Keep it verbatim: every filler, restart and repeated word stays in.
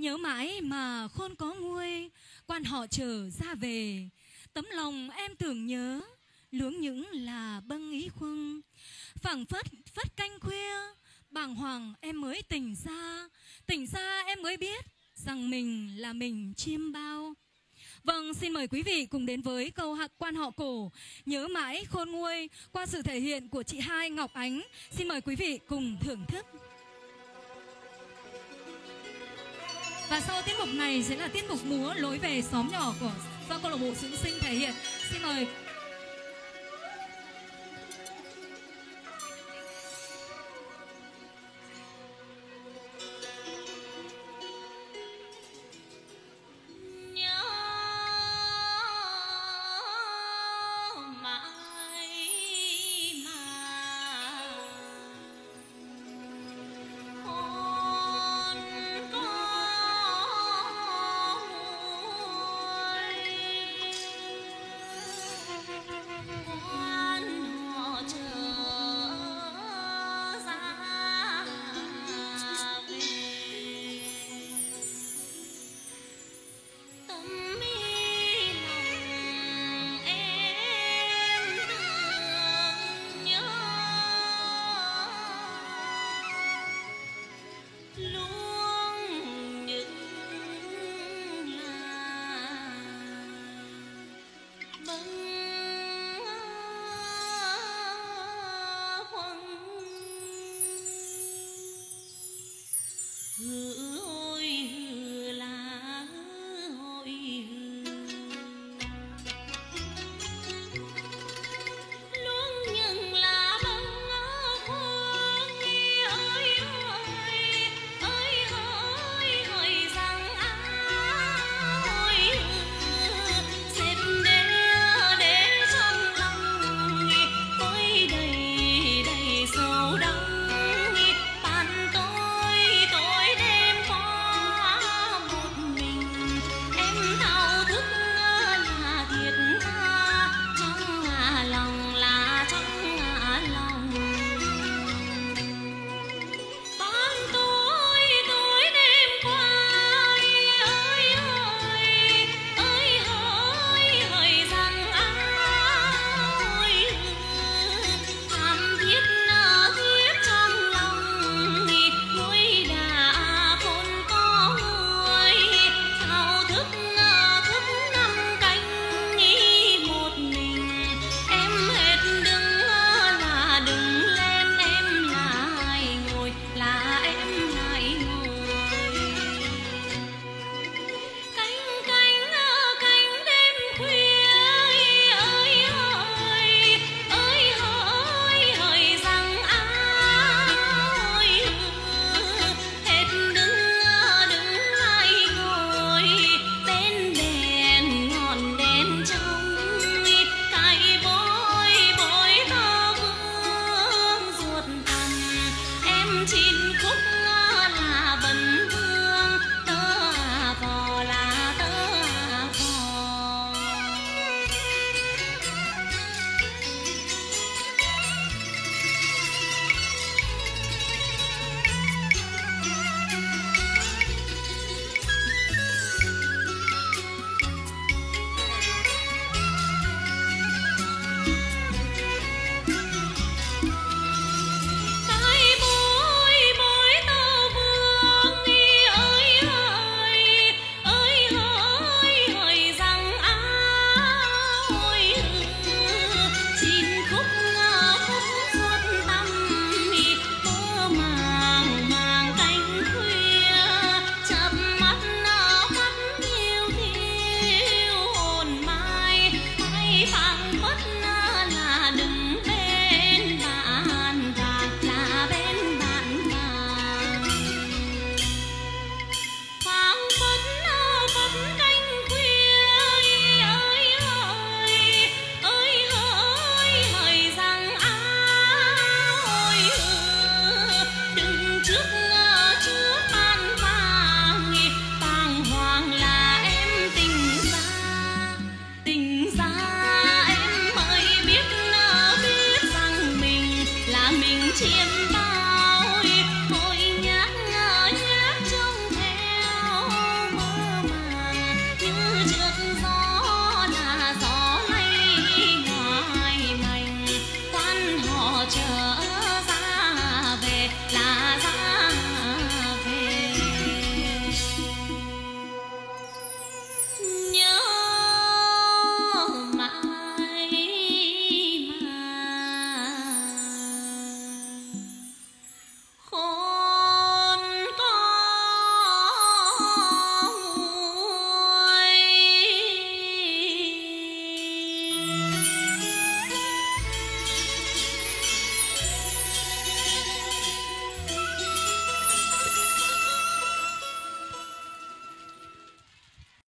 Nhớ mãi mà khôn có nguôi, quan họ trở ra về. Tấm lòng em tưởng nhớ, luống những là bâng ý khuâng. Phảng phất phất canh khuya, bàng hoàng em mới tỉnh ra. Tỉnh ra em mới biết rằng mình là mình chiêm bao. Vâng, xin mời quý vị cùng đến với câu hát quan họ cổ Nhớ mãi khôn nguôi qua sự thể hiện của chị Hai Ngọc Ánh. Xin mời quý vị cùng thưởng thức. Và sau tiết mục này sẽ là tiết mục múa lối về xóm nhỏ của do câu lạc bộ Dưỡng Sinh thể hiện. Xin mời